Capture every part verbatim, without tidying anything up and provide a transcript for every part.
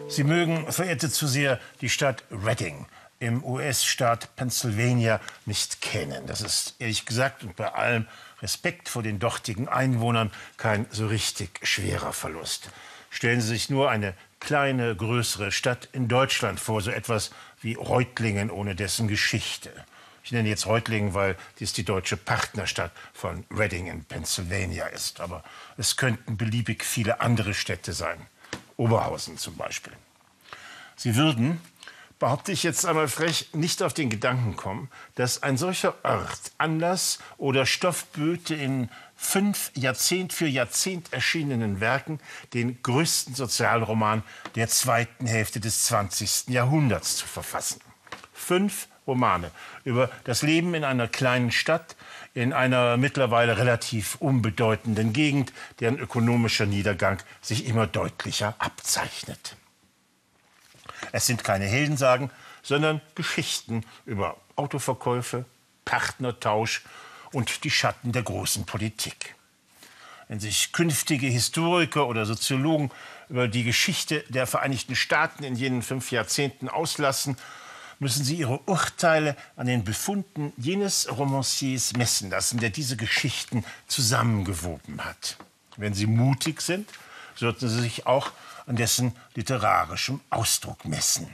Sie mögen, verehrte Zuseher, die Stadt Reading im U S-Staat Pennsylvania nicht kennen. Das ist ehrlich gesagt und bei allem Respekt vor den dortigen Einwohnern kein so richtig schwerer Verlust. Stellen Sie sich nur eine kleine, größere Stadt in Deutschland vor, so etwas wie Reutlingen ohne dessen Geschichte. Ich nenne jetzt Reutlingen, weil dies die deutsche Partnerstadt von Reading in Pennsylvania ist. Aber es könnten beliebig viele andere Städte sein. Oberhausen zum Beispiel. Sie würden, behaupte ich jetzt einmal frech, nicht auf den Gedanken kommen, dass ein solcher Ort Anlass oder Stoff böte, in fünf Jahrzehnt für Jahrzehnt erschienenen Werken den größten Sozialroman der zweiten Hälfte des zwanzigsten Jahrhunderts zu verfassen. Fünf Romane über das Leben in einer kleinen Stadt, in einer mittlerweile relativ unbedeutenden Gegend, deren ökonomischer Niedergang sich immer deutlicher abzeichnet. Es sind keine Heldensagen, sondern Geschichten über Autoverkäufe, Partnertausch und die Schatten der großen Politik. Wenn sich künftige Historiker oder Soziologen über die Geschichte der Vereinigten Staaten in jenen fünf Jahrzehnten auslassen, müssen sie ihre Urteile an den Befunden jenes Romanciers messen lassen, der diese Geschichten zusammengewoben hat. Wenn sie mutig sind, sollten sie sich auch an dessen literarischem Ausdruck messen.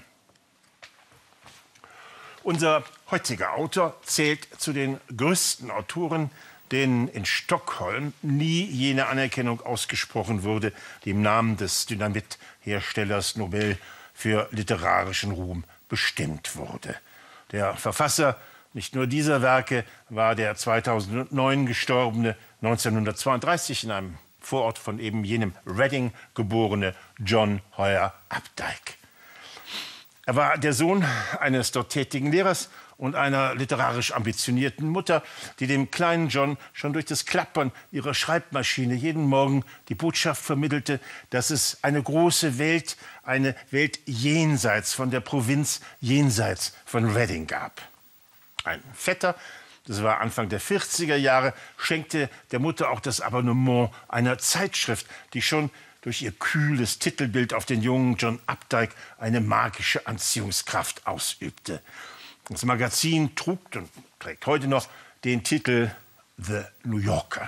Unser heutiger Autor zählt zu den größten Autoren, denen in Stockholm nie jene Anerkennung ausgesprochen wurde, die im Namen des Dynamitherstellers Nobel für literarischen Ruhm bestimmt wurde. Der Verfasser nicht nur dieser Werke war der zweitausendneun gestorbene, neunzehnhundertzweiunddreißig in einem Vorort von eben jenem Reading geborene John Hoyer Updike. Er war der Sohn eines dort tätigen Lehrers und einer literarisch ambitionierten Mutter, die dem kleinen John schon durch das Klappern ihrer Schreibmaschine jeden Morgen die Botschaft vermittelte, dass es eine große Welt, eine Welt jenseits von der Provinz, jenseits von Reading gab. Ein Vetter, das war Anfang der vierziger Jahre, schenkte der Mutter auch das Abonnement einer Zeitschrift, die schon durch ihr kühles Titelbild auf den jungen John Updike eine magische Anziehungskraft ausübte. Das Magazin trug und trägt heute noch den Titel The New Yorker.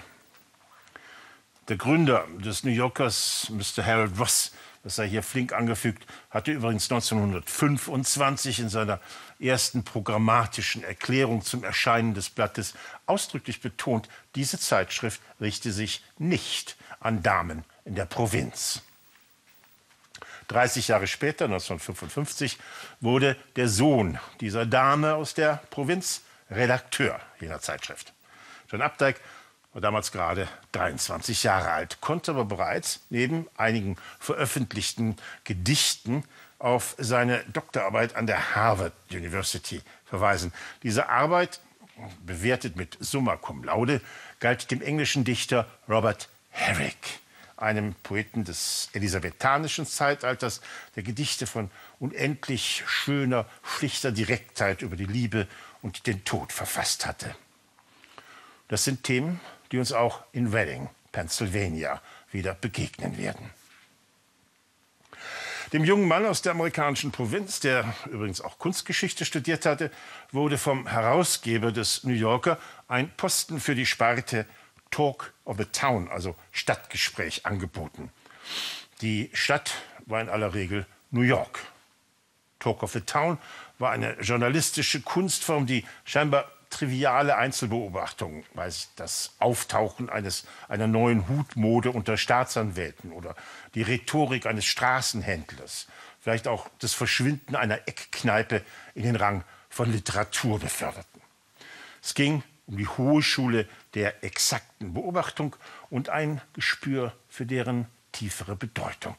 Der Gründer des New Yorkers, Mister Harold Ross, das sei hier flink angefügt, hatte übrigens neunzehnhundertfünfundzwanzig in seiner ersten programmatischen Erklärung zum Erscheinen des Blattes ausdrücklich betont, diese Zeitschrift richte sich nicht an Damen in der Provinz. dreißig Jahre später, neunzehnhundertfünfundfünfzig, wurde der Sohn dieser Dame aus der Provinz Redakteur jener Zeitschrift. John Updike war damals gerade dreiundzwanzig Jahre alt, konnte aber bereits neben einigen veröffentlichten Gedichten auf seine Doktorarbeit an der Harvard University verweisen. Diese Arbeit, bewertet mit Summa Cum Laude, galt dem englischen Dichter Robert Herrick, einem Poeten des elisabethanischen Zeitalters, der Gedichte von unendlich schöner, schlichter Direktheit über die Liebe und den Tod verfasst hatte. Das sind Themen, die uns auch in Reading, Pennsylvania, wieder begegnen werden. Dem jungen Mann aus der amerikanischen Provinz, der übrigens auch Kunstgeschichte studiert hatte, wurde vom Herausgeber des New Yorker ein Posten für die Sparte Talk of the Town, also Stadtgespräch, angeboten. Die Stadt war in aller Regel New York. Talk of the Town war eine journalistische Kunstform, die scheinbar triviale Einzelbeobachtungen, weiß ich, das Auftauchen eines, einer neuen Hutmode unter Staatsanwälten oder die Rhetorik eines Straßenhändlers, vielleicht auch das Verschwinden einer Eckkneipe in den Rang von Literatur beförderten. Es ging um die hohe Schule der exakten Beobachtung und ein Gespür für deren tiefere Bedeutung.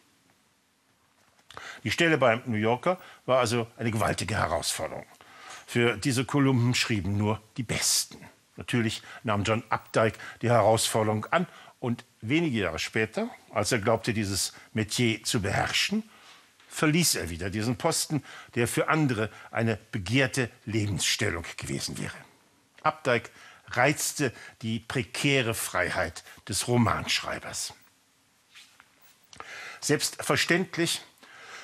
Die Stelle beim New Yorker war also eine gewaltige Herausforderung. Für diese Kolumnen schrieben nur die Besten. Natürlich nahm John Updike die Herausforderung an und wenige Jahre später, als er glaubte, dieses Metier zu beherrschen, verließ er wieder diesen Posten, der für andere eine begehrte Lebensstellung gewesen wäre. Updike reizte die prekäre Freiheit des Romanschreibers. Selbstverständlich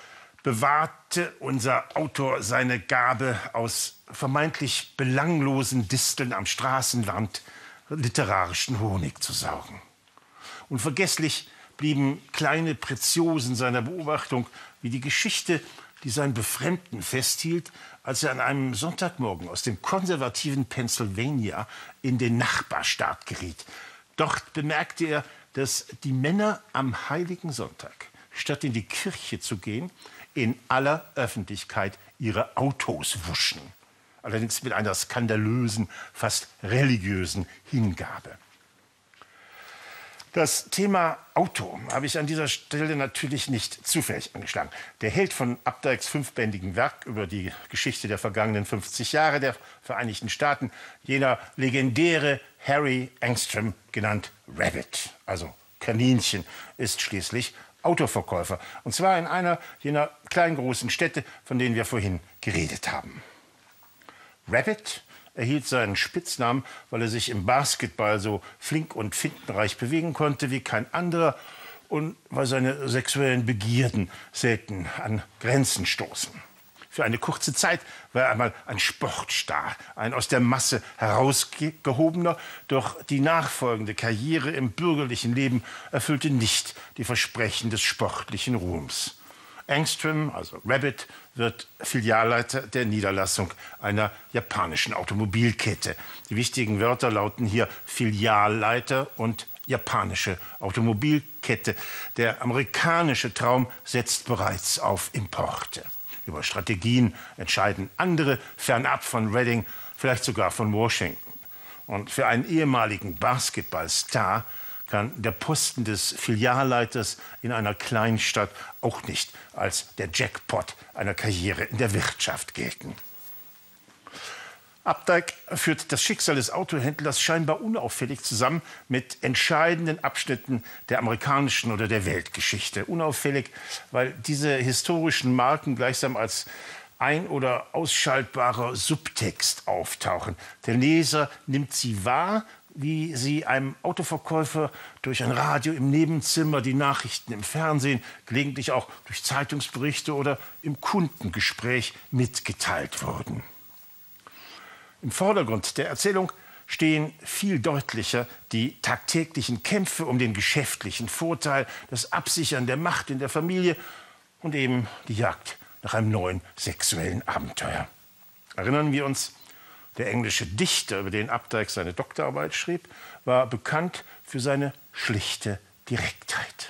bewahrte unser Autor seine Gabe, aus vermeintlich belanglosen Disteln am Straßenrand literarischen Honig zu saugen. Unvergesslich blieben kleine Preziosen seiner Beobachtung, wie die Geschichte, die sein Befremden festhielt, als er an einem Sonntagmorgen aus dem konservativen Pennsylvania in den Nachbarstaat geriet. Dort bemerkte er, dass die Männer am Heiligen Sonntag, statt in die Kirche zu gehen, in aller Öffentlichkeit ihre Autos wuschen. Allerdings mit einer skandalösen, fast religiösen Hingabe. Das Thema Auto habe ich an dieser Stelle natürlich nicht zufällig angeschlagen. Der Held von Updikes fünfbändigen Werk über die Geschichte der vergangenen fünfzig Jahre der Vereinigten Staaten, jener legendäre Harry Angstrom, genannt Rabbit, also Kaninchen, ist schließlich Autoverkäufer. Und zwar in einer jener kleinen großen Städte, von denen wir vorhin geredet haben. Rabbit erhielt seinen Spitznamen, weil er sich im Basketball so flink und findenreich bewegen konnte wie kein anderer und weil seine sexuellen Begierden selten an Grenzen stoßen. Für eine kurze Zeit war er einmal ein Sportstar, ein aus der Masse herausgehobener, doch die nachfolgende Karriere im bürgerlichen Leben erfüllte nicht die Versprechen des sportlichen Ruhms. Angstrom, also Rabbit, wird Filialleiter der Niederlassung einer japanischen Automobilkette. Die wichtigen Wörter lauten hier Filialleiter und japanische Automobilkette. Der amerikanische Traum setzt bereits auf Importe. Über Strategien entscheiden andere, fernab von Reading, vielleicht sogar von Washington. Und für einen ehemaligen Basketballstar kann der Posten des Filialleiters in einer Kleinstadt auch nicht als der Jackpot einer Karriere in der Wirtschaft gelten. Updike führt das Schicksal des Autohändlers scheinbar unauffällig zusammen mit entscheidenden Abschnitten der amerikanischen oder der Weltgeschichte. Unauffällig, weil diese historischen Marken gleichsam als ein- oder ausschaltbarer Subtext auftauchen. Der Leser nimmt sie wahr, wie sie einem Autoverkäufer durch ein Radio im Nebenzimmer, die Nachrichten im Fernsehen, gelegentlich auch durch Zeitungsberichte oder im Kundengespräch mitgeteilt wurden. Im Vordergrund der Erzählung stehen viel deutlicher die tagtäglichen Kämpfe um den geschäftlichen Vorteil, das Absichern der Macht in der Familie und eben die Jagd nach einem neuen sexuellen Abenteuer. Erinnern wir uns, der englische Dichter, über den Updike seine Doktorarbeit schrieb, war bekannt für seine schlichte Direktheit.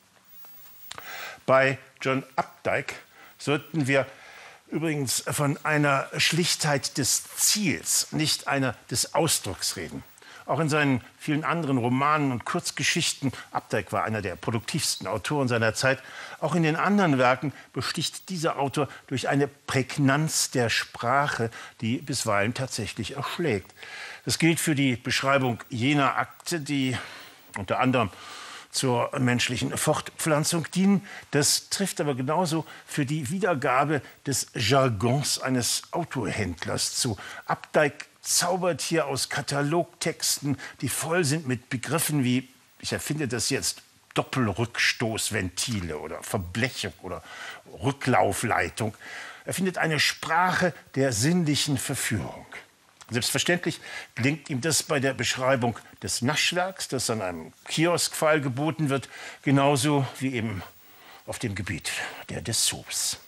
Bei John Updike sollten wir übrigens von einer Schlichtheit des Ziels, nicht einer des Ausdrucks reden. Auch in seinen vielen anderen Romanen und Kurzgeschichten, Updike war einer der produktivsten Autoren seiner Zeit, auch in den anderen Werken besticht dieser Autor durch eine Prägnanz der Sprache, die bisweilen tatsächlich erschlägt. Das gilt für die Beschreibung jener Akte, die unter anderem zur menschlichen Fortpflanzung dienen. Das trifft aber genauso für die Wiedergabe des Jargons eines Autohändlers zu. Updike zaubert hier aus Katalogtexten, die voll sind mit Begriffen wie, ich erfinde das jetzt, Doppelrückstoßventile oder Verblechung oder Rücklaufleitung. Er findet eine Sprache der sinnlichen Verführung. Selbstverständlich gelingt ihm das bei der Beschreibung des Naschwerks, das an einem Kioskpfeil geboten wird, genauso wie eben auf dem Gebiet der Dessous.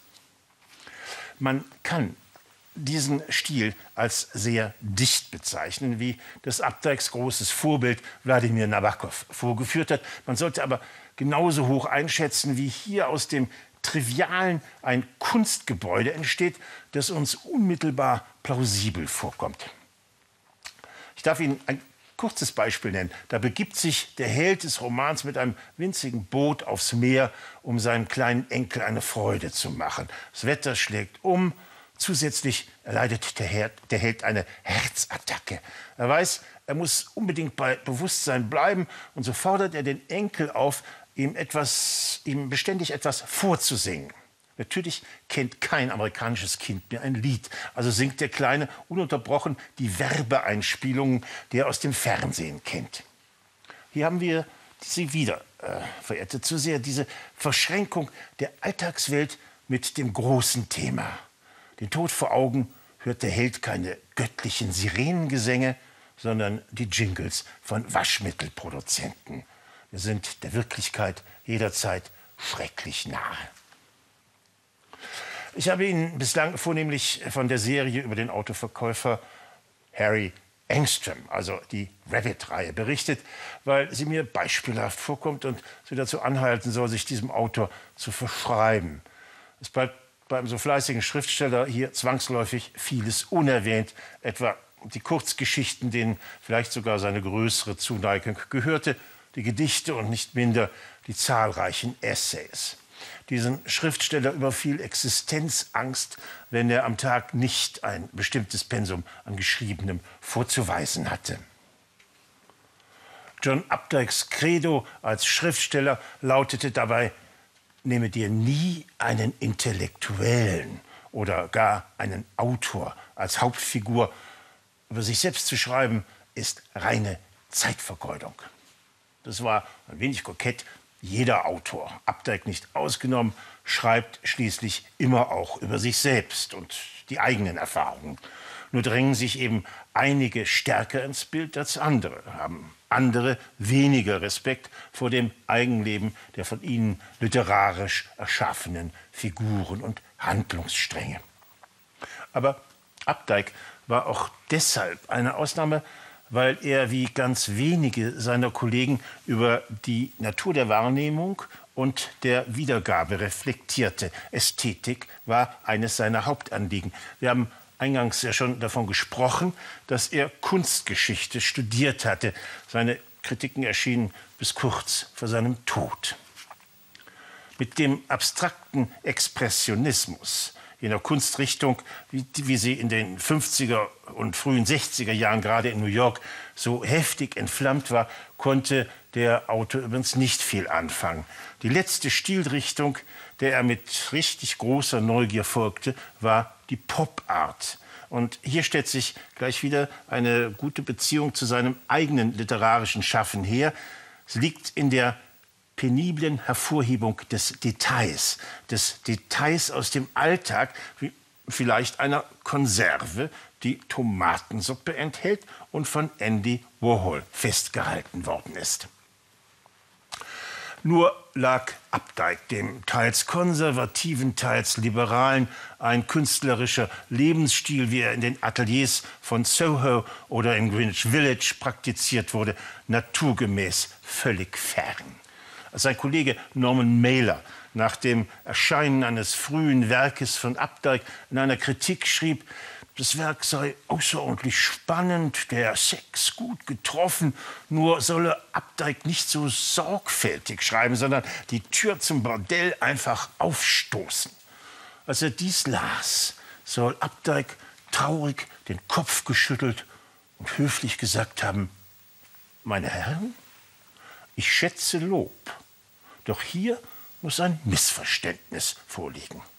Man kann diesen Stil als sehr dicht bezeichnen, wie das Updikes großes Vorbild Wladimir Nabokov vorgeführt hat. Man sollte aber genauso hoch einschätzen, wie hier aus dem Trivialen ein Kunstgebäude entsteht, das uns unmittelbar plausibel vorkommt. Ich darf Ihnen ein kurzes Beispiel nennen. Da begibt sich der Held des Romans mit einem winzigen Boot aufs Meer, um seinem kleinen Enkel eine Freude zu machen. Das Wetter schlägt um. Zusätzlich erleidet der Held, der Held eine Herzattacke. Er weiß, er muss unbedingt bei Bewusstsein bleiben und so fordert er den Enkel auf, ihm, etwas, ihm beständig etwas vorzusingen. Natürlich kennt kein amerikanisches Kind mehr ein Lied. Also singt der Kleine ununterbrochen die Werbeeinspielungen, die er aus dem Fernsehen kennt. Hier haben wir sie wieder, äh, verehrte Zuseher, diese Verschränkung der Alltagswelt mit dem großen Thema. Den Tod vor Augen hört der Held keine göttlichen Sirenengesänge, sondern die Jingles von Waschmittelproduzenten. Wir sind der Wirklichkeit jederzeit schrecklich nahe. Ich habe Ihnen bislang vornehmlich von der Serie über den Autoverkäufer Harry Engström, also die Rabbit-Reihe, berichtet, weil sie mir beispielhaft vorkommt und sie dazu anhalten soll, sich diesem Autor zu verschreiben. Es bleibt beim so fleißigen Schriftsteller hier zwangsläufig vieles unerwähnt, etwa die Kurzgeschichten, denen vielleicht sogar seine größere Zuneigung gehörte, die Gedichte und nicht minder die zahlreichen Essays. Diesen Schriftsteller überfiel Existenzangst, wenn er am Tag nicht ein bestimmtes Pensum an Geschriebenem vorzuweisen hatte. John Updikes Credo als Schriftsteller lautete dabei: Nehme dir nie einen Intellektuellen oder gar einen Autor als Hauptfigur. Über sich selbst zu schreiben, ist reine Zeitvergeudung. Das war ein wenig kokett. Jeder Autor, Updike nicht ausgenommen, schreibt schließlich immer auch über sich selbst und die eigenen Erfahrungen. Nur drängen sich eben einige stärker ins Bild als andere, haben andere weniger Respekt vor dem Eigenleben der von ihnen literarisch erschaffenen Figuren und Handlungsstränge. Aber Updike war auch deshalb eine Ausnahme, weil er wie ganz wenige seiner Kollegen über die Natur der Wahrnehmung und der Wiedergabe reflektierte. Ästhetik war eines seiner Hauptanliegen. Wir haben eingangs ja schon davon gesprochen, dass er Kunstgeschichte studiert hatte. Seine Kritiken erschienen bis kurz vor seinem Tod. Mit dem abstrakten Expressionismus, jener Kunstrichtung, wie, wie sie in den fünfziger und frühen sechziger Jahren gerade in New York so heftig entflammt war, konnte der Autor übrigens nicht viel anfangen. Die letzte Stilrichtung, der er mit richtig großer Neugier folgte, war die Pop-Art. Und hier stellt sich gleich wieder eine gute Beziehung zu seinem eigenen literarischen Schaffen her. Es liegt in der peniblen Hervorhebung des Details, des Details aus dem Alltag, wie vielleicht einer Konserve, die Tomatensuppe enthält und von Andy Warhol festgehalten worden ist. Nur lag Updike, dem teils konservativen, teils liberalen, ein künstlerischer Lebensstil, wie er in den Ateliers von Soho oder in Greenwich Village praktiziert wurde, naturgemäß völlig fern. Als sein Kollege Norman Mailer nach dem Erscheinen eines frühen Werkes von Updike in einer Kritik schrieb, das Werk sei außerordentlich spannend, der Sex gut getroffen, nur solle Updike nicht so sorgfältig schreiben, sondern die Tür zum Bordell einfach aufstoßen. Als er dies las, soll Updike traurig den Kopf geschüttelt und höflich gesagt haben: Meine Herren, ich schätze Lob, doch hier muss ein Missverständnis vorliegen.